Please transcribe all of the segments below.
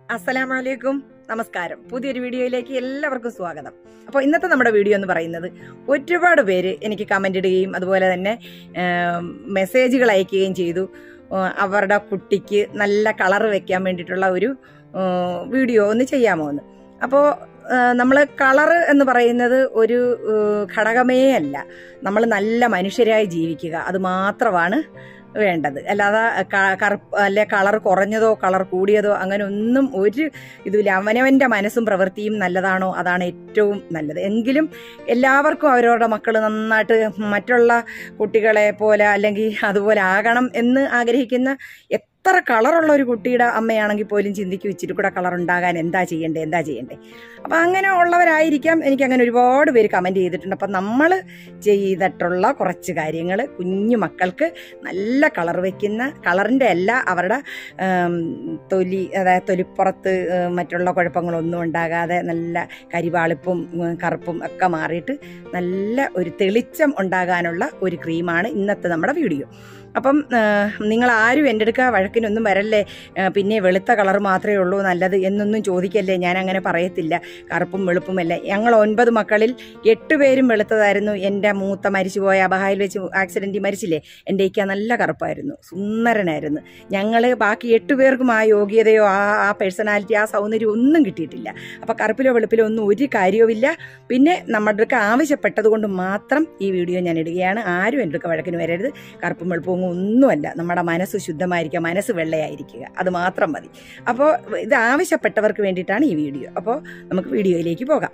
അസ്സലാമലൈക്കും, നമസ്കാരം. പുതിയൊരു വീഡിയോയിലേക്ക് എല്ലാവർക്കും സ്വാഗതം. അപ്പോൾ ഇന്നത്തെ നമ്മുടെ വീഡിയോ എന്ന് പറയുന്നത്, ഒരുപാട് പേര് എനിക്ക് കമൻ്റ് ഇടുകയും അതുപോലെ തന്നെ മെസ്സേജുകൾ അയക്കുകയും ചെയ്തു. അവരുടെ കുട്ടിക്ക് നല്ല കളർ വെക്കാൻ വേണ്ടിയിട്ടുള്ള ഒരു വീഡിയോ ഒന്ന് ചെയ്യാമോ എന്ന്. അപ്പോൾ നമ്മൾ കളർ എന്ന് പറയുന്നത് ഒരു ഘടകമേ അല്ല. നമ്മൾ നല്ല മനുഷ്യരായി ജീവിക്കുക, അത് മാത്രമാണ് വേണ്ടത്. അല്ലാതെ കറുപ്പ് അല്ലെ കളർ കുറഞ്ഞതോ കളർ കൂടിയതോ അങ്ങനെ ഒന്നും ഒരു ഇതില്ല. അവനവൻ്റെ മനസ്സും പ്രവൃത്തിയും നല്ലതാണോ അതാണ് ഏറ്റവും നല്ലത്. എങ്കിലും എല്ലാവർക്കും അവരവരുടെ മക്കൾ നന്നായിട്ട് മറ്റുള്ള കുട്ടികളെ പോലെ അല്ലെങ്കിൽ അതുപോലെ ആകണം എന്ന് ആഗ്രഹിക്കുന്ന എത്ര കളറുള്ള ഒരു കുട്ടിയുടെ അമ്മയാണെങ്കിൽ പോലും ചിന്തിക്കും ഇച്ചിരി കൂടെ കളർ ഉണ്ടാകാൻ എന്താ ചെയ്യണ്ടേ. അപ്പം അങ്ങനെ ഉള്ളവരായിരിക്കാം. എനിക്കങ്ങനെ ഒരുപാട് പേര് കമൻറ്റ് ചെയ്തിട്ടുണ്ട്. അപ്പം നമ്മൾ ചെയ്തിട്ടുള്ള കുറച്ച് കാര്യങ്ങൾ കുഞ്ഞു മക്കൾക്ക് നല്ല കളർ വയ്ക്കുന്ന, കളറിൻ്റെ അല്ല അവരുടെ തൊലി, അതായത് തൊലിപ്പുറത്ത് മറ്റുള്ള കുഴപ്പങ്ങളൊന്നും ഉണ്ടാകാതെ നല്ല കരിവാളിപ്പും കറുപ്പും ഒക്കെ മാറിയിട്ട് നല്ല ഒരു തെളിച്ചം ഉണ്ടാകാനുള്ള ഒരു ക്രീമാണ് ഇന്നത്തെ നമ്മുടെ വീഡിയോ. അപ്പം നിങ്ങൾ ആരും എൻ്റെ അടുക്ക വഴക്കിനൊന്നും വരല്ലേ, പിന്നെ വെളുത്ത കളർ മാത്രമേ ഉള്ളൂ നല്ലത് എന്നൊന്നും ചോദിക്കല്ലേ. ഞാൻ അങ്ങനെ പറയത്തില്ല. കറുപ്പും വെളുപ്പുമല്ല. ഞങ്ങൾ 9 മക്കളിൽ 8 പേരും വെളുത്തതായിരുന്നു. എൻ്റെ മൂത്ത മരിച്ചുപോയ അബഹായിൽ വെച്ച് ആക്സിഡൻറ്റിൽ മരിച്ചില്ലേ, എൻ്റെ ഇക്ക നല്ല കറുപ്പായിരുന്നു, സുന്ദരനായിരുന്നു. ഞങ്ങൾ ബാക്കി 8 പേർക്കും ആ യോഗ്യതയോ ആ പേഴ്സണാലിറ്റി, ആ സൗന്ദര്യം ഒന്നും കിട്ടിയിട്ടില്ല. അപ്പോൾ കറുപ്പിലോ വെളുപ്പിലോ ഒന്നും ഒരു കാര്യവുമില്ല. പിന്നെ നമ്മുടെ ആവശ്യപ്പെട്ടത് കൊണ്ട് മാത്രം ഈ വീഡിയോ ഞാൻ ഇടുകയാണ്. ആരും എൻ്റെ അടുക്ക വഴക്കിന് വരരുത്. കറുപ്പും വെളുപ്പും ഒന്നുമല്ല. നമ്മുടെ മനസ്സ് ശുദ്ധമായിരിക്കുക, മനസ്സ് വെള്ളയായിരിക്കുക, അത് മാത്രം മതി. അപ്പോൾ ഇത് ആവശ്യപ്പെട്ടവർക്ക് വേണ്ടിയിട്ടാണ് ഈ വീഡിയോ. അപ്പോൾ നമുക്ക് വീഡിയോയിലേക്ക് പോകാം.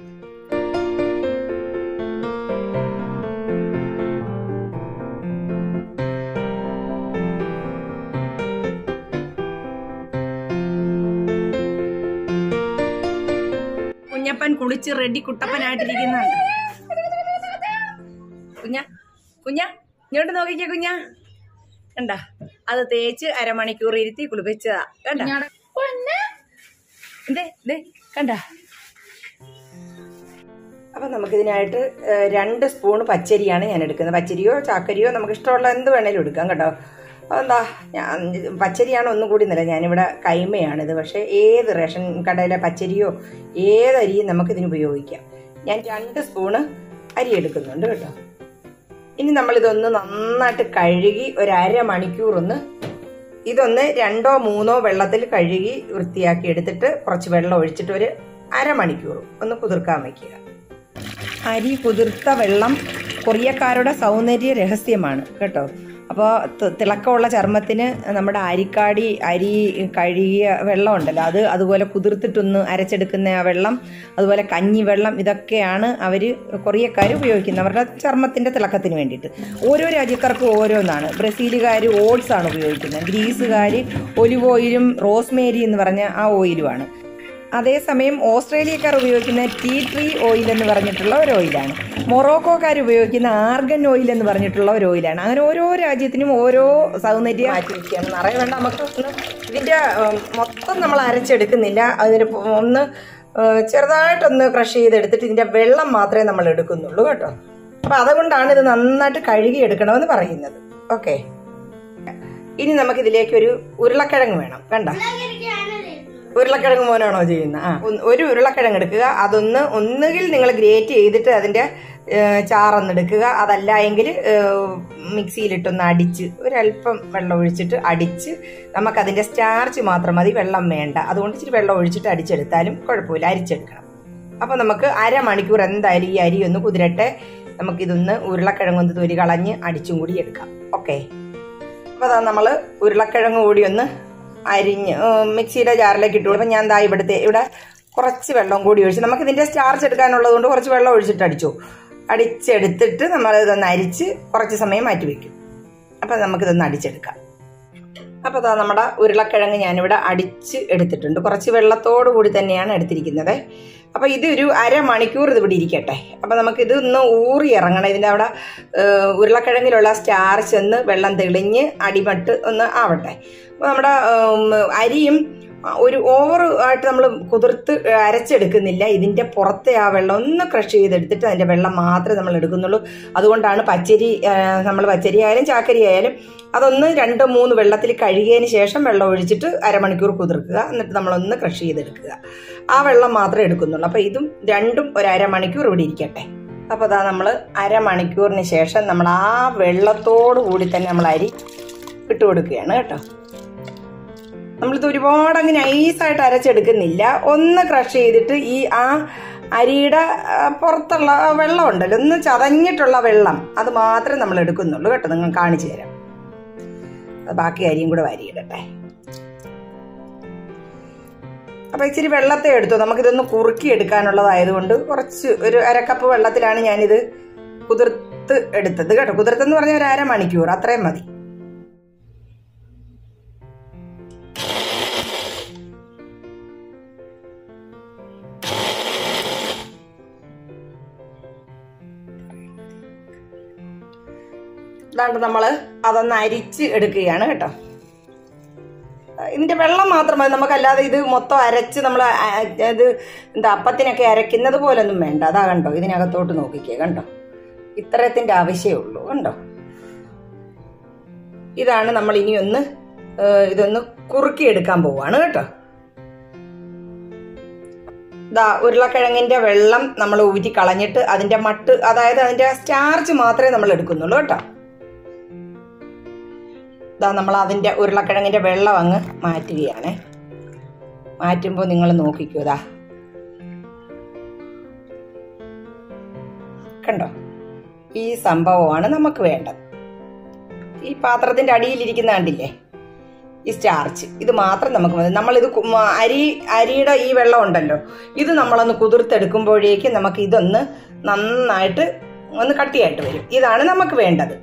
കുഞ്ഞപ്പൻ കുളിച്ച് റെഡി കുട്ടപ്പനായിട്ടിരിക്കുന്നുണ്ട്. കുഞ്ഞ ഇങ്ങോട്ട് നോക്കിക്കേ. കുഞ്ഞ കണ്ട, അത് തേച്ച് അരമണിക്കൂർ ഇരുത്തി കുളിപ്പിച്ചതാ. കണ്ട കണ്ട. അപ്പം നമുക്കിതിനായിട്ട് 2 സ്പൂൺ പച്ചരിയാണ് ഞാൻ എടുക്കുന്നത്. പച്ചരിയോ ചാക്കരിയോ നമുക്ക് ഇഷ്ടമുള്ള എന്ത് വേണേലും എടുക്കാം കേട്ടോ. അതെന്താ, ഞാൻ പച്ചരിയാണ് ഒന്നും കൂടി നില, ഞാനിവിടെ കൈമയാണിത്. പക്ഷേ ഏത് റേഷൻ കടയിലെ പച്ചരിയോ ഏതരിയും നമുക്കിതിന് ഉപയോഗിക്കാം. ഞാൻ 2 സ്പൂണ് അരി എടുക്കുന്നുണ്ട് കേട്ടോ. ഇനി നമ്മളിതൊന്ന് നന്നായിട്ട് കഴുകി ഒരു അരമണിക്കൂർ ഇതൊന്ന് 2 or 3 വെള്ളത്തിൽ കഴുകി വൃത്തിയാക്കി എടുത്തിട്ട് കുറച്ച് വെള്ളം ഒഴിച്ചിട്ട് ഒരു അരമണിക്കൂർ ഒന്ന് കുതിർക്കാൻ വയ്ക്കുക. അരി കുതിർത്ത വെള്ളം കൊറിയക്കാരുടെ സൗന്ദര്യ രഹസ്യമാണ് കേട്ടോ. അപ്പോൾ തിളക്കമുള്ള ചർമ്മത്തിന് നമ്മുടെ അരി കഴുകിയ വെള്ളം ഉണ്ടല്ലോ, അതുപോലെ കുതിർത്തിട്ടൊന്ന് അരച്ചെടുക്കുന്ന ആ വെള്ളം, അതുപോലെ കഞ്ഞിവെള്ളം, ഇതൊക്കെയാണ് അവർ കൊറിയക്കാർ ഉപയോഗിക്കുന്നത് അവരുടെ ചർമ്മത്തിൻ്റെ തിളക്കത്തിന് വേണ്ടിയിട്ട്. ഓരോ രാജ്യക്കാർക്കും ഓരോന്നാണ്. ബ്രസീലുകാർ ഓട്സ് ആണ് ഉപയോഗിക്കുന്നത്, ഗ്രീസുകാർ ഒലിവ് ഓയിലും റോസ്മേരി എന്ന് പറഞ്ഞ ആ ഓയിലുമാണ്. അതേസമയം ഓസ്ട്രേലിയക്കാർ ഉപയോഗിക്കുന്ന ടീ ട്രീ ഓയിൽ എന്ന് പറഞ്ഞിട്ടുള്ള ഒരു ഓയിലാണ്. മൊറോക്കോക്കാർ ഉപയോഗിക്കുന്ന ആർഗൻ ഓയിൽ എന്ന് പറഞ്ഞിട്ടുള്ള ഒരു ഓയിലാണ്. അങ്ങനെ ഓരോ രാജ്യത്തിനും ഓരോ സൗന്ദര്യം മാറ്റി വയ്ക്കുകയാണ്. നിറയെ വേണ്ട, നമുക്ക് ഇതിൻ്റെ മൊത്തം നമ്മൾ അരച്ചെടുക്കുന്നില്ല. അതിന് ഒന്ന് ചെറുതായിട്ടൊന്ന് ക്രഷ് ചെയ്തെടുത്തിട്ട് ഇതിൻ്റെ വെള്ളം മാത്രമേ നമ്മൾ എടുക്കുന്നുള്ളൂ കേട്ടോ. അപ്പം അതുകൊണ്ടാണ് ഇത് നന്നായിട്ട് കഴുകി എടുക്കണമെന്ന് പറയുന്നത്. ഓക്കെ, ഇനി നമുക്കിതിലേക്കൊരു ഉരുളക്കിഴങ്ങ് വേണം. കണ്ട, ഉരുളക്കിഴങ്ങ് മോനാണോ ചെയ്യുന്നത്? ഒരു ഉരുളക്കിഴങ്ങ് എടുക്കുക. ഒന്നുകിൽ നിങ്ങൾ ഗ്രേറ്റ് ചെയ്തിട്ട് അതിൻ്റെ ചാറൊന്നെടുക്കുക. അതല്ല എങ്കിൽ മിക്സിയിലിട്ടൊന്ന് അടിച്ച് ഒരല്പം വെള്ളം ഒഴിച്ചിട്ട് അടിച്ച്, നമുക്കതിൻ്റെ സ്റ്റാർച്ച് മാത്രം മതി, വെള്ളം വേണ്ട. അതുകൊണ്ട് ഇച്ചിരി വെള്ളം ഒഴിച്ചിട്ട് അടിച്ചെടുത്താലും കുഴപ്പമില്ല, അരിച്ചെടുക്കണം. അപ്പോൾ നമുക്ക് അരമണിക്കൂർ എന്തായാലും ഈ അരി ഒന്ന് കുതിരട്ടെ. നമുക്കിതൊന്ന് ഉരുളക്കിഴങ്ങൊന്ന് തൊലി കളഞ്ഞ് അടിച്ചും കൂടി എടുക്കാം. ഓക്കെ, അപ്പോൾ അതാ നമ്മൾ ഉരുളക്കിഴങ്ങ് കൂടി ഒന്ന് അരിഞ്ഞ് മിക്സിയുടെ ജാറിലേക്ക് ഇട്ടു. അപ്പം ഞാൻ ഇവിടെ കുറച്ച് വെള്ളം കൂടി ഒഴിച്ച്, നമുക്ക് ഇതിൻ്റെ സ്റ്റാർച്ച് എടുക്കാനുള്ളത് കൊണ്ട് കുറച്ച് വെള്ളം ഒഴിച്ചിട്ട് അടിച്ചെടുത്തിട്ട് നമ്മൾ ഇതൊന്ന് അരിച്ച് കുറച്ച് സമയം മാറ്റി വയ്ക്കും. അപ്പം നമുക്കിതൊന്ന് അടിച്ചെടുക്കാം. അപ്പോൾ അതാ നമ്മുടെ ഉരുളക്കിഴങ്ങ് ഞാനിവിടെ അടിച്ച് എടുത്തിട്ടുണ്ട്. കുറച്ച് വെള്ളത്തോടു കൂടി തന്നെയാണ് എടുത്തിരിക്കുന്നത്. അപ്പോൾ ഇതൊരു അരമണിക്കൂർ ഇതിവിടെ ഇരിക്കട്ടെ. അപ്പോൾ നമുക്കിത് ഒന്ന് ഊറി ഇറങ്ങണം. ഇതിൻ്റെ അവിടെ ഉരുളക്കിഴങ്ങിലുള്ള സ്റ്റാർച്ച് ഒന്ന് വെള്ളം തെളിഞ്ഞ് അടിമട്ട് ഒന്ന് ആവട്ടെ. അപ്പോൾ നമ്മുടെ അരിയും ഒരു ഓവർ ആയിട്ട് നമ്മൾ കുതിർത്ത് അരച്ചെടുക്കുന്നില്ല. ഇതിൻ്റെ പുറത്തെ ആ വെള്ളം ഒന്ന് ക്രഷ് ചെയ്തെടുത്തിട്ട് അതിൻ്റെ വെള്ളം മാത്രമേ നമ്മൾ എടുക്കുന്നുള്ളൂ. അതുകൊണ്ടാണ് പച്ചരി, നമ്മൾ പച്ചരി ആയാലും ചാക്കരി ആയാലും അതൊന്ന് 2-3 വെള്ളത്തിൽ കഴുകിയതിന് ശേഷം വെള്ളം ഒഴിച്ചിട്ട് അരമണിക്കൂർ കുതിർക്കുക. എന്നിട്ട് നമ്മളൊന്ന് ക്രഷ് ചെയ്തെടുക്കുക. ആ വെള്ളം മാത്രമേ എടുക്കുന്നുള്ളൂ. അപ്പോൾ ഇതും രണ്ടും ഒരു അരമണിക്കൂർ ഇവിടെ ഇരിക്കട്ടെ. അപ്പോൾ അതാ നമ്മൾ അരമണിക്കൂറിന് ശേഷം നമ്മൾ ആ വെള്ളത്തോടു കൂടി തന്നെ നമ്മൾ അരി ഇട്ട് കൊടുക്കുകയാണ് കേട്ടോ. നമ്മളിത് ഒരുപാട് അങ്ങനെ നൈസായിട്ട് അരച്ചെടുക്കുന്നില്ല. ഒന്ന് ക്രഷ് ചെയ്തിട്ട് ആ അരിയുടെ പുറത്തുള്ള വെള്ളം ഉണ്ടല്ലോ, ഒന്ന് ചതഞ്ഞിട്ടുള്ള വെള്ളം, അത് മാത്രമേ നമ്മൾ എടുക്കുന്നുള്ളൂ കേട്ടോ. നിങ്ങൾ കാണിച്ചു തരാം. ബാക്കി അരിയും കൂടെ വാരിയിടട്ടെ. അപ്പോൾ ഇച്ചിരി വെള്ളത്തെ എടുത്തു. നമുക്കിതൊന്ന് കുറുക്കി എടുക്കാനുള്ളതായതുകൊണ്ട് കുറച്ച് ഒരു 1/2 കപ്പ് വെള്ളത്തിലാണ് ഞാനിത് കുതിർത്ത് എടുത്തത് കേട്ടോ. കുതിർത്തെന്ന് പറഞ്ഞാൽ ഒരു അരമണിക്കൂർ, അത്രയും മതി. ഇതാണ്ട് നമ്മൾ അതൊന്ന് അരിച്ച് എടുക്കുകയാണ് കേട്ടോ. ഇതിൻ്റെ വെള്ളം മാത്രം മതി, നമുക്കല്ലാതെ ഇത് മൊത്തം അരച്ച് നമ്മൾ ഇത് അപ്പത്തിനൊക്കെ അരയ്ക്കുന്നത് പോലൊന്നും വേണ്ട. അതാ കണ്ടോ, ഇതിനകത്തോട്ട് നോക്കിക്കേ, കണ്ടോ, ഇത്രയത്തിൻ്റെ ആവശ്യമേ ഉള്ളൂ. കണ്ടോ, ഇതാണ് നമ്മൾ ഇനി ഇതൊന്ന് കുറുക്കിയെടുക്കാൻ പോവാണ് കേട്ടോ. ഉരുളക്കിഴങ്ങിൻ്റെ വെള്ളം നമ്മൾ ഊറ്റി കളഞ്ഞിട്ട് അതിൻ്റെ മട്ട്, അതായത് അതിൻ്റെ സ്റ്റാർച്ച് മാത്രമേ നമ്മൾ എടുക്കുന്നുള്ളൂ കേട്ടോ. നമ്മൾ അതിൻ്റെ ഉരുളക്കിഴങ്ങിൻ്റെ വെള്ളം അങ്ങ് മാറ്റുകയാണ്. മാറ്റുമ്പോൾ നിങ്ങൾ നോക്കിക്കൂ, കണ്ടോ, ഈ സംഭവമാണ് നമുക്ക് വേണ്ടത്. ഈ പാത്രത്തിൻ്റെ അടിയിലിരിക്കുന്ന കണ്ടില്ലേ, ഈ സ്റ്റാർച്ച്, ഇത് മാത്രം നമുക്ക് മതി. നമ്മളിത് അരിയുടെ ഈ വെള്ളം ഉണ്ടല്ലോ, ഇത് നമ്മളൊന്ന് കുതിർത്തെടുക്കുമ്പോഴേക്ക് നമുക്ക് ഇതൊന്ന് നന്നായിട്ട് ഒന്ന് കട്ടിയായിട്ട് വരും. ഇതാണ് നമുക്ക് വേണ്ടത്.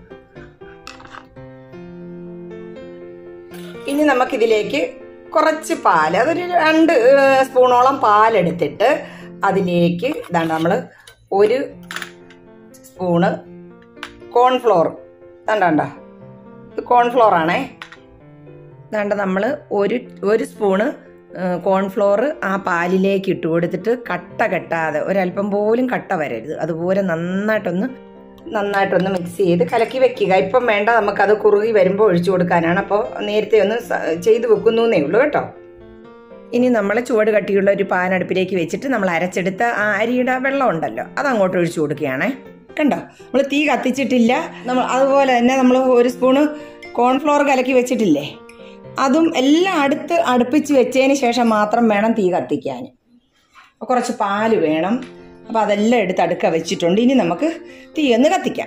ഇനി നമുക്കിതിലേക്ക് കുറച്ച് പാൽ, അതൊരു 2 സ്പൂണോളം പാലെടുത്തിട്ട് അതിലേക്ക് ഇതാണ്ട് നമ്മൾ 1 സ്പൂണ് കോൺഫ്ലോർ, കണ്ടോ, ഇത് കോൺഫ്ലോർ ആണേ. ഇതാണ്ട് നമ്മൾ ഒരു സ്പൂണ് കോൺഫ്ലോർ ആ പാലിലേക്ക് ഇട്ട് കൊടുത്തിട്ട് കട്ട കെട്ടാതെ, ഒരല്പം പോലും കട്ട വരരുത്, അതുപോലെ നന്നായിട്ടൊന്ന് മിക്സ് ചെയ്ത് കലക്കി വെക്കുക. ഇപ്പം വേണ്ട, നമുക്കത് കുറുകി വരുമ്പോൾ ഒഴിച്ചു കൊടുക്കാനാണ്. അപ്പോൾ നേരത്തെ ഒന്ന് ചെയ്ത് വെക്കുന്നേ ഉള്ളൂ കേട്ടോ. ഇനി നമ്മൾ ചുവട് കട്ടിയുള്ള ഒരു പാൻ അടുപ്പിലേക്ക് വെച്ചിട്ട് നമ്മൾ അരച്ചെടുത്ത ആ അരിയുടെ വെള്ളം ഉണ്ടല്ലോ, അത് അങ്ങോട്ട് ഒഴിച്ചു കൊടുക്കുകയാണേ. കണ്ടോ, നമ്മൾ തീ കത്തിച്ചിട്ടില്ല. അതുപോലെ തന്നെ നമ്മൾ 1 സ്പൂണ് കോൺഫ്ലോർ കലക്കി വെച്ചിട്ടില്ലേ, അതും എല്ലാം അടുപ്പിച്ച് വെച്ചതിന് ശേഷം മാത്രം വേണം തീ കത്തിക്കാൻ. കുറച്ച് പാല് വേണം. അപ്പോൾ അതെല്ലാം എടുത്ത് അടുക്ക വെച്ചിട്ടുണ്ട്. ഇനി നമുക്ക് തീ ഒന്ന് കത്തിക്കാം.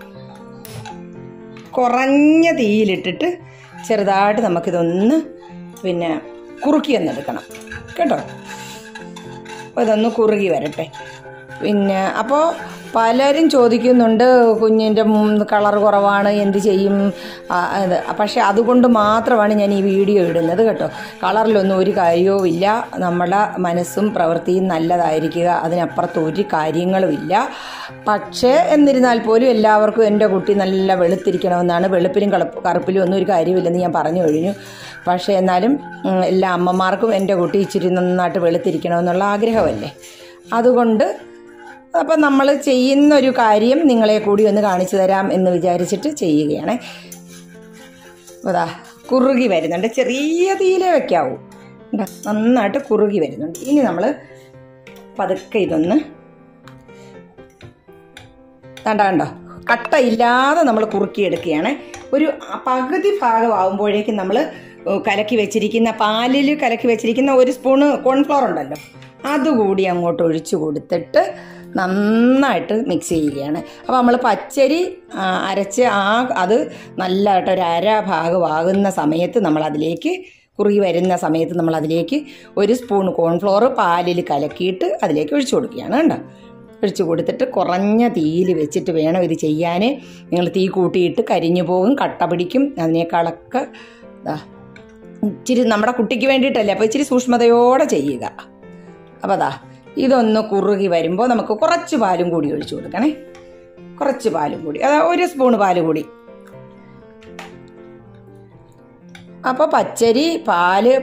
കുറഞ്ഞ തീയിലിട്ടിട്ട് ചെറുതായിട്ട് നമുക്കിതൊന്ന് കുറുക്കി ഒന്നെടുക്കണം കേട്ടോ. അപ്പോൾ ഇതൊന്ന് കുറുകി വരട്ടെ. അപ്പോൾ പലരും ചോദിക്കുന്നുണ്ട്, കുഞ്ഞിൻ്റെ കളർ കുറവാണ്, എന്ത് ചെയ്യും? പക്ഷെ അതുകൊണ്ട് മാത്രമാണ് ഞാൻ ഈ വീഡിയോ ഇടുന്നത് കേട്ടോ. കളറിലൊന്നും ഒരു കാര്യവും ഇല്ല. നമ്മുടെ മനസ്സും പ്രവൃത്തിയും നല്ലതായിരിക്കുക, അതിനപ്പുറത്ത് ഒരു കാര്യങ്ങളുമില്ല. പക്ഷേ എന്നിരുന്നാൽ പോലും എല്ലാവർക്കും എൻ്റെ കുട്ടി നല്ല വെളുത്തിരിക്കണമെന്നാണ്. വെളുപ്പിലും കറുപ്പിലും ഒന്നും ഒരു കാര്യമില്ലെന്ന് ഞാൻ പറഞ്ഞു കഴിഞ്ഞു. പക്ഷേ എന്നാലും എല്ലാ അമ്മമാർക്കും എൻ്റെ കുട്ടി ഇച്ചിരി നന്നായിട്ട് വെളുത്തിരിക്കണമെന്നുള്ള ആഗ്രഹമല്ലേ. അതുകൊണ്ട് അപ്പം നമ്മൾ ചെയ്യുന്നൊരു കാര്യം നിങ്ങളെ കൂടി ഒന്ന് കാണിച്ചു തരാം എന്ന് വിചാരിച്ചിട്ട് ചെയ്യുകയാണ്. അതാ കുറുകി വരുന്നുണ്ട്, ചെറിയ തീയിലേ വയ്ക്കാവൂ. നന്നായിട്ട് കുറുകി വരുന്നുണ്ട്. ഇനി നമ്മൾ പതുക്കെ ഇതൊന്ന് കണ്ടോ, കട്ടയില്ലാതെ നമ്മൾ കുറുക്കിയെടുക്കുകയാണ്. ഒരു പകുതി ഭാഗമാകുമ്പോഴേക്കും നമ്മൾ കലക്കി വെച്ചിരിക്കുന്ന പാലിൽ കലക്കി വെച്ചിരിക്കുന്ന 1 സ്പൂണ് കോൺഫ്ലോർ ഉണ്ടല്ലോ, അതുകൂടി അങ്ങോട്ട് ഒഴിച്ചു കൊടുത്തിട്ട് നന്നായിട്ട് മിക്സ് ചെയ്യുകയാണ്. അപ്പോൾ നമ്മൾ പച്ചരി അരച്ച് അത് നല്ലതായിട്ട് ഒരു അര ഭാഗമാകുന്ന സമയത്ത് നമ്മളതിലേക്ക്, കുറുകി വരുന്ന സമയത്ത് നമ്മളതിലേക്ക് 1 സ്പൂൺ കോൺഫ്ലോർ പാലിൽ കലക്കിയിട്ട് അതിലേക്ക് ഒഴിച്ചു കൊടുക്കുകയാണ്. കണ്ടോ, ഒഴിച്ചു കൊടുത്തിട്ട് കുറഞ്ഞ തീയിൽ വെച്ചിട്ട് വേണം ഇത് ചെയ്യാൻ. നിങ്ങൾ തീ കൂട്ടിയിട്ട് കരിഞ്ഞു പോകും, കട്ട പിടിക്കും. അതിനേക്കാളൊക്കെ ഇച്ചിരി നമ്മുടെ കുട്ടിക്ക് വേണ്ടിയിട്ടല്ലേ, അപ്പോൾ ഇച്ചിരി സൂക്ഷ്മതയോടെ ചെയ്യുക. അപ്പോൾ ഇതൊന്ന് കുറുകി വരുമ്പോൾ നമുക്ക് കുറച്ച് പാലും കൂടി ഒഴിച്ചു കൊടുക്കണേ. കുറച്ച് പാലും കൂടി, 1 സ്പൂണ് പാല് കൂടി. അപ്പോൾ പച്ചരി, പാല്,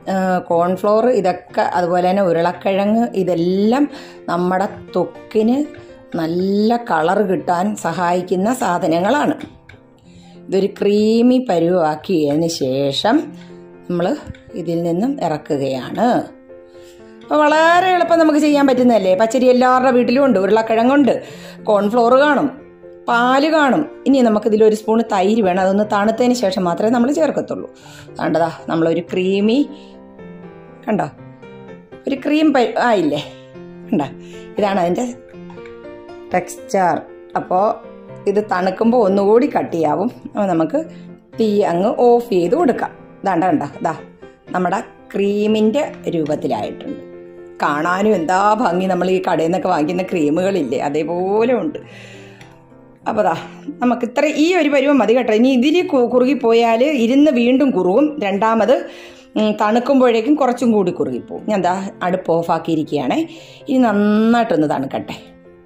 കോൺഫ്ലോർ ഇതൊക്കെ അതുപോലെ തന്നെ ഉരുളക്കിഴങ്ങ് ഇതെല്ലാം നമ്മുടെ ത്വക്കിന് നല്ല കളർ കിട്ടാൻ സഹായിക്കുന്ന സാധനങ്ങളാണ്. ഇതൊരു ക്രീമി പരുവാക്കിയതിന് ശേഷം നമ്മൾ ഇതിൽ നിന്നും ഇറക്കുകയാണ്. അപ്പോൾ വളരെ എളുപ്പം നമുക്ക് ചെയ്യാൻ പറ്റുന്നതല്ലേ. പച്ചരി എല്ലാവരുടെ വീട്ടിലും ഉണ്ട്, ഉരുളക്കിഴങ്ങുണ്ട്, കോൺഫ്ലോർ കാണും, പാല് കാണും. ഇനി നമുക്കിതിലൊരു സ്പൂൺ തൈര് വേണം. അതൊന്ന് തണുത്തതിന് ശേഷം മാത്രമേ നമ്മൾ ചേർക്കത്തുള്ളൂ. കണ്ടതാ നമ്മളൊരു ക്രീമി കണ്ടോ, ഒരു ക്രീം ആയില്ലേ, കണ്ടോ, ഇതാണ് അതിൻ്റെ ടെക്സ്ചർ. അപ്പോൾ ഇത് തണുക്കുമ്പോൾ ഒന്നുകൂടി കട്ടിയാവും. അപ്പോൾ നമുക്ക് തീ അങ്ങ് ഓഫ് ചെയ്ത് കൊടുക്കാം. കണ്ടോ നമ്മുടെ ക്രീമിൻ്റെ രൂപത്തിലായിട്ടുണ്ട്. കാണാനും എന്താ ഭംഗി. നമ്മൾ ഈ കടയിൽ നിന്നൊക്കെ വാങ്ങിക്കുന്ന ക്രീമുകളില്ലേ, അതേപോലെ ഉണ്ട്. അപ്പോൾ നമുക്ക് ഈ ഒരു പരുവം മതി കേട്ടോ. ഇനി ഇതിൽ കുറുകിപ്പോയാൽ ഇരുന്ന് വീണ്ടും കുറുകും. രണ്ടാമത് തണുക്കുമ്പോഴേക്കും കുറച്ചും കൂടി കുറുകിപ്പോവും. ഞാൻ അടുപ്പ് ഓഫാക്കിയിരിക്കുകയാണേ. ഇനി നന്നായിട്ടൊന്ന് തണുക്കട്ടെ.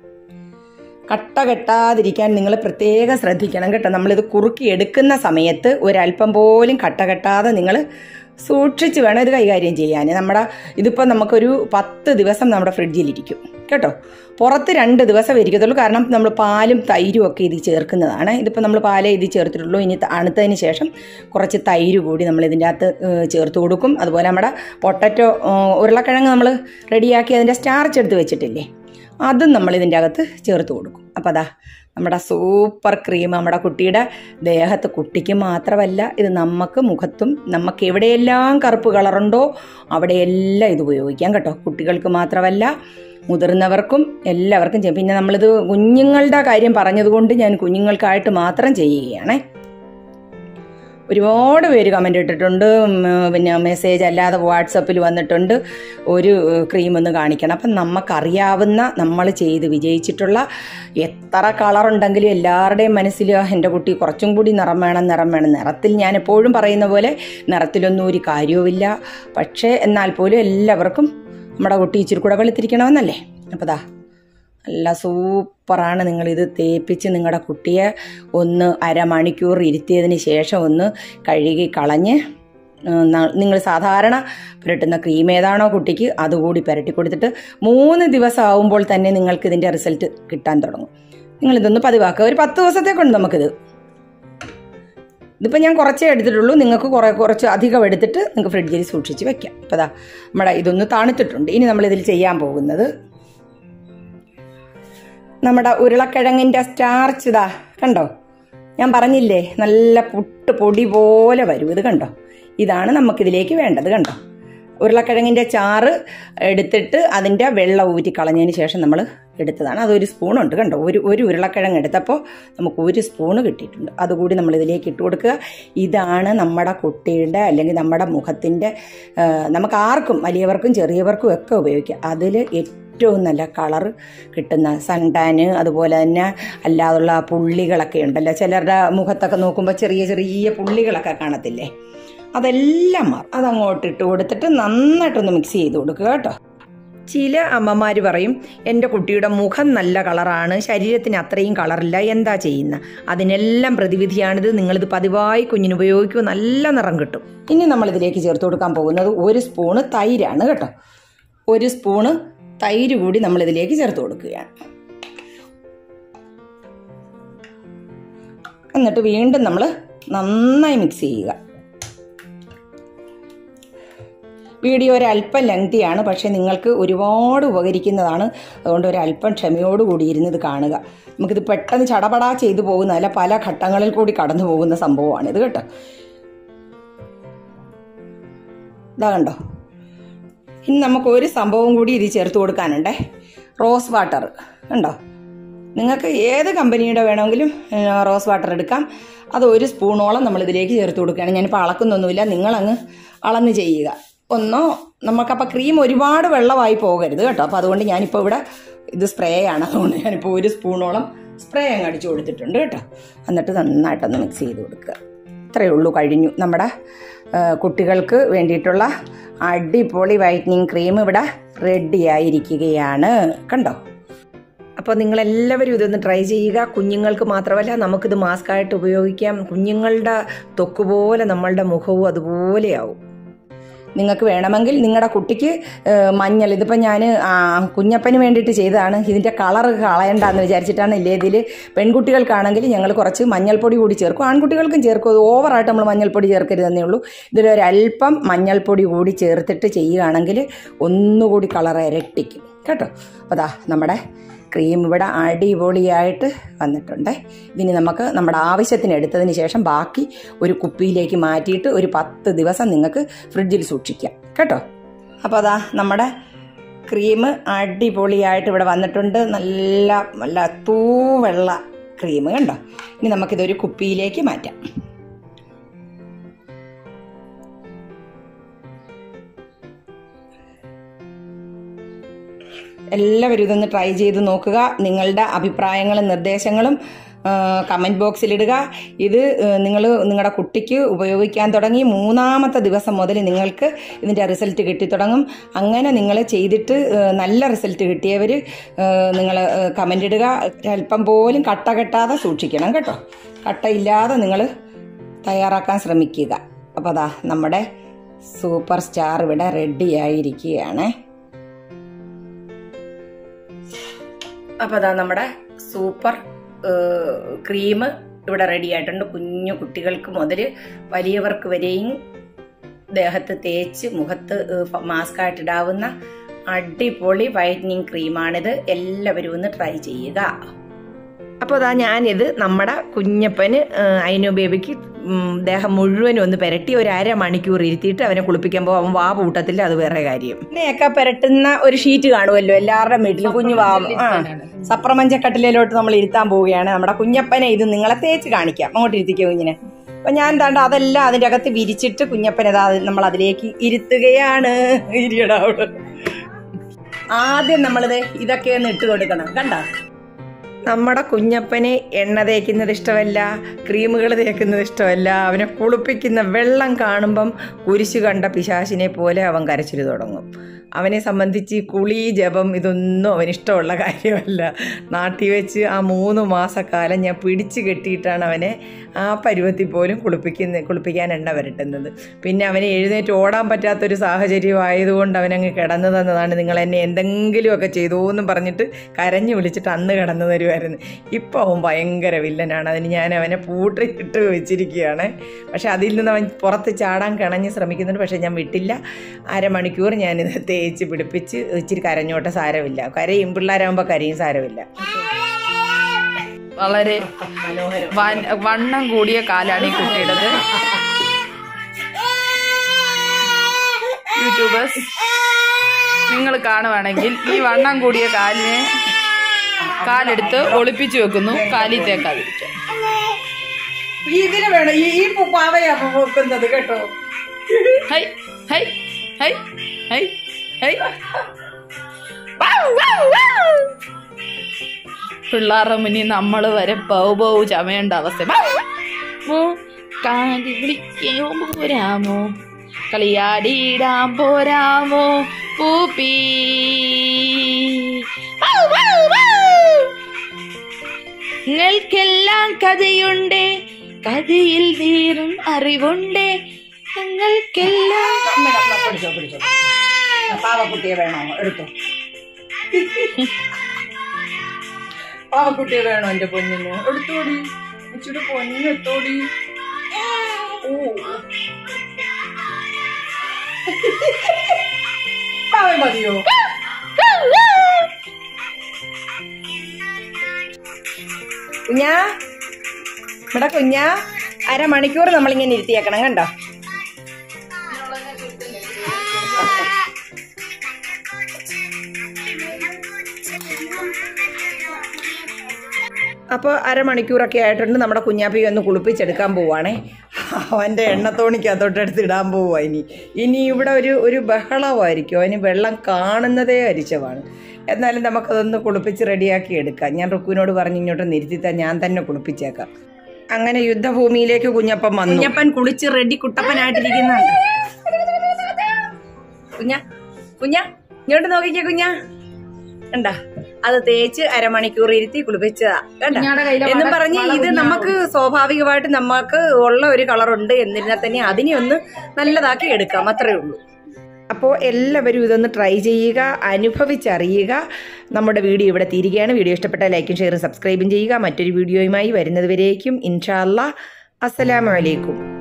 കട്ട കെട്ടാതിരിക്കാൻ നിങ്ങൾ പ്രത്യേകം ശ്രദ്ധിക്കണം കേട്ടോ. നമ്മളിത് കുറുക്കി എടുക്കുന്ന സമയത്ത് ഒരല്പം പോലും കട്ട കെട്ടാതെ നിങ്ങൾ സൂക്ഷിച്ച് വേണം ഇത് കൈകാര്യം ചെയ്യാൻ. ഇതിപ്പോൾ നമുക്കൊരു 10 ദിവസം നമ്മുടെ ഫ്രിഡ്ജിലിരിക്കും കേട്ടോ. പുറത്ത് 2 ദിവസം ഇരിക്കത്തുള്ളൂ. കാരണം നമ്മൾ പാലും തൈരും ഒക്കെ ഇത് ചേർക്കുന്നതാണ്. ഇതിപ്പോൾ നമ്മൾ പാലേ ഇത് ചേർത്തിട്ടുള്ളൂ. ഇനി തണുത്തതിന് ശേഷം കുറച്ച് തൈര് കൂടി നമ്മൾ ഇതിൻ്റെ അകത്ത് ചേർത്ത് കൊടുക്കും. അതുപോലെ നമ്മുടെ പൊട്ടറ്റോ ഉരുളക്കിഴങ്ങ് നമ്മൾ റെഡിയാക്കി അതിൻ്റെ സ്റ്റാർച്ച് എടുത്ത് വെച്ചിട്ടില്ലേ, അതും നമ്മൾ ഇതിൻ്റെ അകത്ത് ചേർത്ത് കൊടുക്കും. അപ്പോൾ നമ്മുടെ സൂപ്പർ ക്രീം നമ്മുടെ കുട്ടിയുടെ ദേഹത്ത്, കുട്ടിക്ക് മാത്രമല്ല ഇത് നമുക്ക് മുഖത്തും, നമുക്ക് എവിടെയെല്ലാം കറുപ്പ് കളറുണ്ടോ അവിടെയെല്ലാം ഇത് ഉപയോഗിക്കാം കേട്ടോ. കുട്ടികൾക്ക് മാത്രമല്ല മുതിർന്നവർക്കും എല്ലാവർക്കും ചെയ്യും. പിന്നെ നമ്മളിത് കുഞ്ഞുങ്ങളുടെ കാര്യം പറഞ്ഞതുകൊണ്ട് ഞാൻ കുഞ്ഞുങ്ങൾക്കായിട്ട് മാത്രം ചെയ്യുകയാണേ. ഒരുപാട് പേര് കമൻ്റ് ഇട്ടിട്ടുണ്ട്, പിന്നെ മെസ്സേജ് അല്ലാതെ വാട്സപ്പിൽ വന്നിട്ടുണ്ട്, ഒരു ക്രീം ഒന്ന് കാണിക്കണം. അപ്പം നമുക്കറിയാവുന്ന, നമ്മൾ ചെയ്ത് വിജയിച്ചിട്ടുള്ള എത്ര കളറുണ്ടെങ്കിലും എല്ലാവരുടെയും മനസ്സിൽ എൻ്റെ കുട്ടി കുറച്ചും കൂടി നിറം വേണം. നിറത്തിൽ ഞാൻ എപ്പോഴും പറയുന്ന പോലെ നിറത്തിലൊന്നും ഒരു കാര്യവുമില്ല. പക്ഷേ എന്നാൽ പോലും എല്ലാവർക്കും നമ്മുടെ കുട്ടി ഇച്ചിരി കൂടെ വെളുത്തിരിക്കണമെന്നല്ലേ. അപ്പോൾ നല്ല സൂപ്പറാണ്. നിങ്ങളിത് തേപ്പിച്ച് നിങ്ങളുടെ കുട്ടിയെ ഒന്ന് അരമണിക്കൂർ ഇരുത്തിയതിന് ശേഷം ഒന്ന് കഴുകി കളഞ്ഞ് നിങ്ങൾ സാധാരണ പുരട്ടുന്ന ക്രീം ഏതാണോ കുട്ടിക്ക് അതുകൂടി പുരട്ടി കൊടുത്തിട്ട് 3 ദിവസം ആവുമ്പോൾ തന്നെ നിങ്ങൾക്ക് ഇതിൻ്റെ റിസൾട്ട് കിട്ടാൻ തുടങ്ങും. നിങ്ങളിതൊന്ന് പതിവാക്കുക. ഒരു 10 ദിവസത്തേക്കുണ്ട് നമുക്കിത്. ഇതിപ്പോൾ ഞാൻ കുറച്ചേ എടുത്തിട്ടുള്ളൂ. നിങ്ങൾക്ക് കുറച്ച് അധികം എടുത്തിട്ട് നിങ്ങൾക്ക് ഫ്രിഡ്ജിൽ സൂക്ഷിച്ച് വെക്കാം. അപ്പോൾ നമ്മുടെ ഇതൊന്ന് തണുത്തിട്ടുണ്ട്. ഇനി നമ്മളിതിൽ ചെയ്യാൻ പോകുന്നത് നമ്മുടെ ഉരുളക്കിഴങ്ങിൻ്റെ സ്റ്റാർച്ച് കണ്ടോ, ഞാൻ പറഞ്ഞില്ലേ നല്ല പുട്ട് പൊടി പോലെ വരും. ഇത് കണ്ടോ, ഇതാണ് നമുക്കിതിലേക്ക് വേണ്ടത്. കണ്ടോ, ഉരുളക്കിഴങ്ങിൻ്റെ ചാറ് എടുത്തിട്ട് അതിൻ്റെ വെള്ളം ഊറ്റി കളഞ്ഞതിന് ശേഷം നമ്മൾ എടുത്തതാണ്. അതൊരു സ്പൂണുണ്ട് കണ്ടോ. ഒരു ഉരുളക്കിഴങ്ങ് എടുത്തപ്പോൾ നമുക്ക് 1 സ്പൂണ് കിട്ടിയിട്ടുണ്ട്. അതുകൂടി നമ്മൾ ഇതിലേക്ക് ഇട്ട് കൊടുക്കുക. ഇതാണ് നമ്മുടെ കുട്ടിയുടെ അല്ലെങ്കിൽ നമ്മുടെ മുഖത്തിൻ്റെ, നമുക്ക് ആർക്കും, വലിയവർക്കും ചെറിയവർക്കും ഒക്കെ ഉപയോഗിക്കാം. അതിൽ ഏറ്റവും നല്ല കളർ കിട്ടുന്ന സൺടാന്, അതുപോലെ തന്നെ അല്ലാതുള്ള പുള്ളികളൊക്കെ ഉണ്ടല്ലോ, ചിലരുടെ മുഖത്തൊക്കെ നോക്കുമ്പോൾ ചെറിയ ചെറിയ പുള്ളികളൊക്കെ കാണത്തില്ലേ, അതെല്ലാം മാറും. അതങ്ങോട്ട് ഇട്ട് കൊടുത്തിട്ട് നന്നായിട്ടൊന്ന് മിക്സ് ചെയ്ത് കൊടുക്കുക കേട്ടോ. ചില അമ്മമാർ പറയും എൻ്റെ കുട്ടിയുടെ മുഖം നല്ല കളറാണ്, ശരീരത്തിന് അത്രയും കളറില്ല, എന്താ ചെയ്യുന്ന? അതിനെല്ലാം പ്രതിവിധിയാണിത്. നിങ്ങളിത് പതിവായി കുഞ്ഞിന് ഉപയോഗിക്കുക, നല്ല നിറം കിട്ടും. ഇനി നമ്മളിതിലേക്ക് ചേർത്ത് കൊടുക്കാൻ പോകുന്നത് 1 സ്പൂണ് തൈരാണ് കേട്ടോ. 1 സ്പൂണ് തൈര് കൂടി നമ്മളിതിലേക്ക് ചേർത്ത് കൊടുക്കുകയാണ്. എന്നിട്ട് വീണ്ടും നമ്മൾ നന്നായി മിക്സ് ചെയ്യുക. വീഡിയോ ഒരല്പം ലെങ്തിയാണ്, പക്ഷേ നിങ്ങൾക്ക് ഒരുപാട് ഉപകരിക്കുന്നതാണ്. അതുകൊണ്ട് ഒരല്പം ക്ഷമയോടുകൂടി ഇരുന്നത് കാണുക. നമുക്കിത് പെട്ടെന്ന് ചടപടാ ചെയ്തു പോകുന്നതല്ല, പല ഘട്ടങ്ങളിൽ കൂടി കടന്നു പോകുന്ന സംഭവമാണിത് കേട്ടോ. കണ്ടോ. ഇനി നമുക്ക് ഒരു സംഭവം കൂടി ഇത് ചേർത്ത് കൊടുക്കാനുണ്ടേ. റോസ് വാട്ടർ കണ്ടോ. നിങ്ങൾക്ക് ഏത് കമ്പനിയുടെ വേണമെങ്കിലും റോസ് വാട്ടർ എടുക്കാം. അത് 1 സ്പൂണോളം നമ്മളിതിലേക്ക് ചേർത്ത് കൊടുക്കുകയാണ്. ഞാനിപ്പോൾ അളക്കുന്നൊന്നുമില്ല, നിങ്ങളങ്ങ് അളന്ന് ചെയ്യുക. നമുക്കപ്പോൾ ക്രീം ഒരുപാട് വെള്ളമായി പോകരുത് കേട്ടോ. അപ്പോൾ അതുകൊണ്ട് ഞാനിപ്പോൾ ഇവിടെ ഇത് സ്പ്രേ ആണ്, അതുകൊണ്ട് ഞാനിപ്പോൾ 1 സ്പൂണോളം സ്പ്രേ അങ്ങ് അടിച്ചു കൊടുത്തിട്ടുണ്ട് കേട്ടോ. എന്നിട്ട് നന്നായിട്ടൊന്ന് മിക്സ് ചെയ്ത് കൊടുക്കുക. ഇത്രയേ ഉള്ളൂ, കഴിഞ്ഞു. നമ്മുടെ കുട്ടികൾക്ക് വേണ്ടിയിട്ടുള്ള അടിപൊളി വൈറ്റനിങ് ക്രീം ഇവിടെ റെഡി ആയിരിക്കുകയാണ് കണ്ടോ. അപ്പോൾ നിങ്ങളെല്ലാവരും ഇതൊന്ന് ട്രൈ ചെയ്യുക. കുഞ്ഞുങ്ങൾക്ക് മാത്രമല്ല, നമുക്കിത് മാസ്കായിട്ട് ഉപയോഗിക്കാം. കുഞ്ഞുങ്ങളുടെ ത്വക്ക് പോലെ നമ്മളുടെ മുഖവും അതുപോലെയാവും. നിങ്ങൾക്ക് വേണമെങ്കിൽ നിങ്ങളുടെ കുട്ടിക്ക് മഞ്ഞൾ, ഇതിപ്പോൾ ഞാൻ കുഞ്ഞപ്പന് വേണ്ടിയിട്ട് ചെയ്തതാണ്, ഇതിൻ്റെ കളറ് കളയണ്ടെന്ന് വിചാരിച്ചിട്ടാണ്. ഇല്ലേ ഇതിൽ പെൺകുട്ടികൾക്കാണെങ്കിൽ ഞങ്ങൾ കുറച്ച് മഞ്ഞൾപ്പൊടി കൂടി ചേർക്കും, ആൺകുട്ടികൾക്കും ചേർക്കും. അത് ഓവറായിട്ട് നമ്മൾ മഞ്ഞൾപ്പൊടി ചേർക്കരുതെന്നേ ഉള്ളൂ. ഇതിലൊരല്പം മഞ്ഞൾപ്പൊടി കൂടി ചേർത്തിട്ട് ചെയ്യുകയാണെങ്കിൽ ഒന്നുകൂടി കളർ ഇരട്ടിക്കും കേട്ടോ. അപ്പോൾ അതാ നമ്മുടെ ക്രീം ഇവിടെ അടിപൊളിയായിട്ട് വന്നിട്ടുണ്ട്. ഇതിന് നമുക്ക് നമ്മുടെ ആവശ്യത്തിന് എടുത്തതിന് ശേഷം ബാക്കി ഒരു കുപ്പിയിലേക്ക് മാറ്റിയിട്ട് ഒരു 10 ദിവസം നിങ്ങൾക്ക് ഫ്രിഡ്ജിൽ സൂക്ഷിക്കാം കേട്ടോ. അപ്പോൾ അതാ നമ്മുടെ ക്രീം അടിപൊളിയായിട്ട് ഇവിടെ വന്നിട്ടുണ്ട്. നല്ല നല്ല തൂവെള്ള ക്രീം കണ്ടോ. ഇനി നമുക്കിതൊരു കുപ്പിയിലേക്ക് മാറ്റാം. എല്ലാവരും ഇതൊന്ന് ട്രൈ ചെയ്ത് നോക്കുക. നിങ്ങളുടെ അഭിപ്രായങ്ങളും നിർദ്ദേശങ്ങളും കമൻറ്റ് ബോക്സിലിടുക. ഇത് നിങ്ങളുടെ കുട്ടിക്ക് ഉപയോഗിക്കാൻ തുടങ്ങി 3-ാമത്തെ ദിവസം മുതൽ നിങ്ങൾക്ക് ഇതിൻ്റെ റിസൾട്ട് കിട്ടിത്തുടങ്ങും. അങ്ങനെ നിങ്ങൾ ചെയ്തിട്ട് നല്ല റിസൾട്ട് കിട്ടിയവർ നിങ്ങൾ കമൻ്റ് ഇടുക. അല്പം പോലും കട്ട കെട്ടാതെ സൂക്ഷിക്കണം കേട്ടോ. കട്ടയില്ലാതെ നിങ്ങൾ തയ്യാറാക്കാൻ ശ്രമിക്കുക. അപ്പോൾ അതാ നമ്മുടെ സൂപ്പർ സ്റ്റാർ ഇവിടെ റെഡിയായിരിക്കുകയാണ്. അപ്പോൾ അതാ നമ്മുടെ സൂപ്പർ ക്രീം ഇവിടെ റെഡി ആയിട്ടുണ്ട്. കുഞ്ഞു കുട്ടികൾക്ക് മുതൽ വലിയവർക്ക് വരെയും ദേഹത്ത് തേച്ച് മുഖത്ത് മാസ്ക് ആയിട്ടിടാവുന്ന അടിപൊളി വൈറ്റനിങ് ക്രീമാണിത്. എല്ലാവരും ഒന്ന് ട്രൈ ചെയ്യുക. അപ്പോൾ അതാ ഞാനിത് നമ്മുടെ കുഞ്ഞപ്പന് അയിനു ബേബിക്ക് ദേഹം മുഴുവനും ഒന്ന് പുരട്ടി ഒരു 1/2 മണിക്കൂർ ഇരുത്തിയിട്ട് അവനെ കുളിപ്പിക്കുമ്പോൾ അവൻ വാ പൂട്ടത്തില്ല. അത് വേറെ കാര്യം. ഇതിനെയൊക്കെ പുരട്ടുന്ന ഒരു ഷീറ്റ് കാണുമല്ലോ എല്ലാവരുടെയും വീട്ടിലും. കുഞ്ഞു സപ്രമഞ്ചക്കട്ടിലോട്ട് നമ്മൾ ഇരുത്താൻ പോവുകയാണ്. നമ്മുടെ കുഞ്ഞപ്പനെ ഇത് നിങ്ങളെ തേച്ച് കാണിക്കാം. അങ്ങോട്ട് ഇരുത്തിക്കോ കുഞ്ഞിനെ. അപ്പം ഞാൻ എന്താണ്ട് അതെല്ലാം അതിൻ്റെ അകത്ത് വിരിച്ചിട്ട് കുഞ്ഞപ്പനെ നമ്മൾ അതിലേക്ക് ഇരുത്തുകയാണ്. ആദ്യം നമ്മളിത് ഇതൊക്കെ ഒന്ന് ഇട്ട് കൊടുക്കണം. കണ്ടോ, നമ്മുടെ കുഞ്ഞപ്പനെ എണ്ണ തേക്കുന്നത് ഇഷ്ടമല്ല, ക്രീമുകൾ തേക്കുന്നത് ഇഷ്ടമല്ല. അവനെ കുളിപ്പിക്കുന്ന വെള്ളം കാണുമ്പം കുരിശ് കണ്ട പിശാചിനെ പോലെ അവൻ കരച്ചിൽ തുടങ്ങും. അവനെ സംബന്ധിച്ച് കുളി ജപം ഇതൊന്നും അവനിഷ്ടമുള്ള കാര്യമല്ല. നാട്ടിൽ വെച്ച് ആ 3 മാസക്കാലം ഞാൻ പിടിച്ച് കെട്ടിയിട്ടാണ് അവനെ ആ പരുവത്തിൽ പോലും കുളിപ്പിക്കാൻ എണ്ണ വരട്ടുന്നത്. പിന്നെ അവനെ എഴുന്നേറ്റ് ഓടാൻ പറ്റാത്തൊരു സാഹചര്യം ആയതുകൊണ്ട് അവനങ്ങ് കിടന്നു തന്നതാണ്. നിങ്ങൾ എന്നെ എന്തെങ്കിലുമൊക്കെ ചെയ്തോന്നും പറഞ്ഞിട്ട് കരഞ്ഞു വിളിച്ചിട്ട് അന്ന് കിടന്നു തരുമായിരുന്നു. ഇപ്പോൾ അവൻ ഭയങ്കര വില്ലനാണ്. അതിന് ഞാൻ അവനെ പൂട്ടിട്ട് വെച്ചിരിക്കുകയാണ്. പക്ഷെ അതിൽ നിന്ന് അവൻ പുറത്ത് ചാടാൻ കിണഞ്ഞ് ശ്രമിക്കുന്നുണ്ട്. പക്ഷേ ഞാൻ വിട്ടില്ല. 1/2 മണിക്കൂർ ഞാനിത് തേച്ച് പിടിപ്പിച്ച് ഇച്ചിരി കരഞ്ഞോട്ടെ, സാരമില്ല. കരയും, പിള്ളേരാകുമ്പോൾ കരയും, സാരമില്ല. വളരെ വണ്ണം കൂടിയ കാലാണ് ഈ കുട്ടിയുടേത്. യൂട്യൂബേഴ്സ് നിങ്ങൾ കാണുവാണെങ്കിൽ ഈ വണ്ണം കൂടിയ കാലെടുത്ത് ഒളിപ്പിച്ചു വെക്കുന്നു, കാലിൽ തേക്കാതിരിക്കാൻ. ഇതിന് വേണം ഈ പാവയാ വെക്കുന്നത് കേട്ടോ. ഹൈ ഹൈ ഹൈ ഹൈ ഹൈ. പിള്ളേരുടെ മുന്നിൽ നമ്മൾ വരെ ബൗ ചമയേണ്ട അവസ്ഥ. പോരാമോ, കളിയാടിയിടാൻ പോരാമോ പൂപ്പി. നിങ്ങൾക്കെല്ലാം കഥയുണ്ട്, കഥയിൽ തീരും അറിവുണ്ട്. ഞങ്ങൾക്കെല്ലാം. പാവക്കുട്ടിയെ വേണോ? എടുത്തോ. പാവക്കുട്ടിയെ വേണോ എന്റെ പൊന്നിന്? എടുത്തോടി, ഇച്ചിരി പൊന്നെത്തോടി. പാവ മതിയോ? കുഞ്ഞാ, ഇവിടെ കുഞ്ഞാ 1/2 മണിക്കൂർ നമ്മളിങ്ങനെ ഇരുത്തിയേക്കണം കണ്ടോ. അപ്പോൾ 1/2 മണിക്കൂറൊക്കെ ആയിട്ടുണ്ട്. നമ്മുടെ കുഞ്ഞാപ്പി ഒന്ന് കുളിപ്പിച്ചെടുക്കാൻ പോവുകയാണേ. അവൻ്റെ എണ്ണത്തോണിക്കകത്തോട്ടെടുത്ത് ഇടാൻ പോവുക. ഇനി ഇവിടെ ഒരു ബഹളമായിരിക്കും. അവന് വെള്ളം കാണുന്നതേ അരിച്ചമാണ്. എന്നാലും നമുക്കതൊന്ന് കുളിപ്പിച്ച് റെഡിയാക്കി എടുക്കാം. ഞാൻ റുക്കുവിനോട് പറഞ്ഞ് ഇങ്ങോട്ട് നിർത്തിത്താൻ, ഞാൻ തന്നെ കുളിപ്പിച്ചേക്കാം. അങ്ങനെ യുദ്ധഭൂമിയിലേക്ക് കുഞ്ഞപ്പൻ വന്നു. കുഞ്ഞപ്പൻ കുളിച്ച് റെഡി കുട്ടപ്പനായിട്ടിരിക്കുന്നുണ്ട്. കുഞ്ഞാ ഇങ്ങോട്ട് നോക്കിക്കേ. കുഞ്ഞാ കണ്ടാ, അത് തേച്ച് 1/2 മണിക്കൂർ ഇരുത്തി കുളിപ്പിച്ചതാ കണ്ടാ. എന്നും പറഞ്ഞ് ഇത് നമുക്ക് സ്വാഭാവികമായിട്ട് നമുക്ക് ഉള്ള ഒരു കളറുണ്ട്. എന്നിരുന്നാൽ തന്നെ അതിനെ ഒന്ന് നല്ലതാക്കി എടുക്കാം, അത്രേ ഉള്ളൂ. അപ്പോൾ എല്ലാവരും ഇതൊന്ന് ട്രൈ ചെയ്യുക, അനുഭവിച്ചറിയുക. നമ്മുടെ വീഡിയോ ഇവിടെ തീരുകയാണ്. വീഡിയോ ഇഷ്ടപ്പെട്ടാൽ ലൈക്കും ഷെയറും സബ്സ്ക്രൈബും ചെയ്യുക. മറ്റൊരു വീഡിയോയുമായി വരുന്നത് വരേക്കും ഇൻഷാ അല്ലാഹ്. അസ്സലാമു അലൈക്കും.